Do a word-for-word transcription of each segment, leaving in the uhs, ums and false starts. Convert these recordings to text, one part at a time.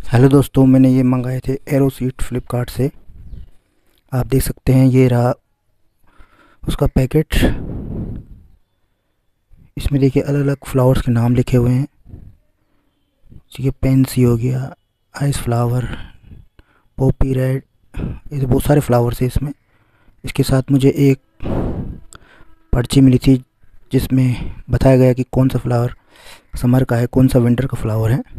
Hello दोस्तों, मैंने ये मंगाए थे एरो सीड फ्लिपकार्ट से। आप देख सकते हैं ये रहा उसका पैकेट। इसमें देखिए अलग अलग फ्लावर्स के नाम लिखे हुए हैं। ये पेंसी हो गया, आइस फ्लावर, पॉपी रेड, ये तो बहुत सारे फ्लावर्स हैं इसमें। इसके साथ मुझे एक पर्ची मिली थी जिसमें बताया गया कि कौन सा फ्लावर समर का है, कौन सा विंटर का फ्लावर है।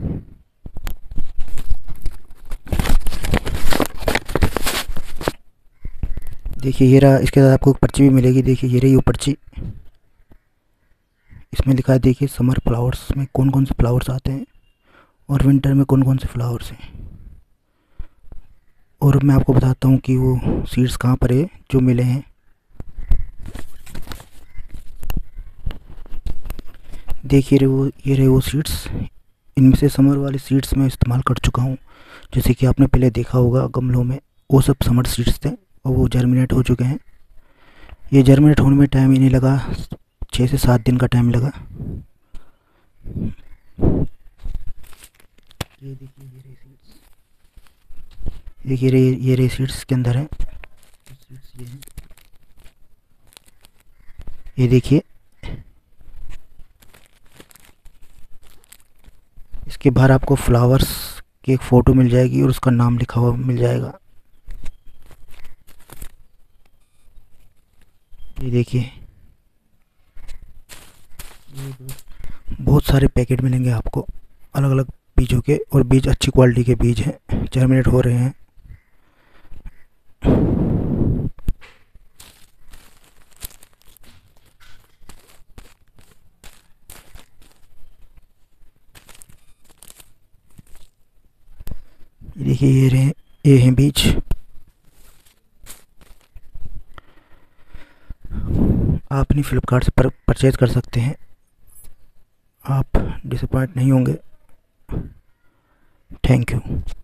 देखिए ये रहा, इसके साथ आपको एक पर्ची भी मिलेगी। देखिए ये रही वो पर्ची। इसमें लिखा है देखिए समर फ्लावर्स में कौन कौन से फ्लावर्स आते हैं और विंटर में कौन कौन से फ्लावर्स हैं। और मैं आपको बताता हूँ कि वो सीड्स कहाँ पर है जो मिले हैं। देखिए रे वो ये रहे वो सीड्स। इनमें से समर वाले सीड्स मैं इस्तेमाल कर चुका हूँ। जैसे कि आपने पहले देखा होगा गमलों में, वो सब समर सीड्स थे और वो जर्मिनेट हो चुके हैं। ये जर्मिनेट होने में टाइम ही नहीं लगा, छः से सात दिन का टाइम लगा। ये देखिए ये रहे सीड्स। देखिए रे ये रहे सीड्स के अंदर है सीड्स। ये हैं, ये देखिए। इसके बाहर आपको फ्लावर्स की एक फ़ोटो मिल जाएगी और उसका नाम लिखा हुआ मिल जाएगा। ये देखिए बहुत सारे पैकेट मिलेंगे आपको अलग अलग बीजों के, और बीज अच्छी क्वालिटी के बीज हैं, जर्मिनेट हो रहे हैं। देखिए ये रहे, ये हैं बीज। आप अपनी फ्लिपकार्ट से पर परचेज कर सकते हैं, आप डिसअपॉइंट नहीं होंगे। Thank you.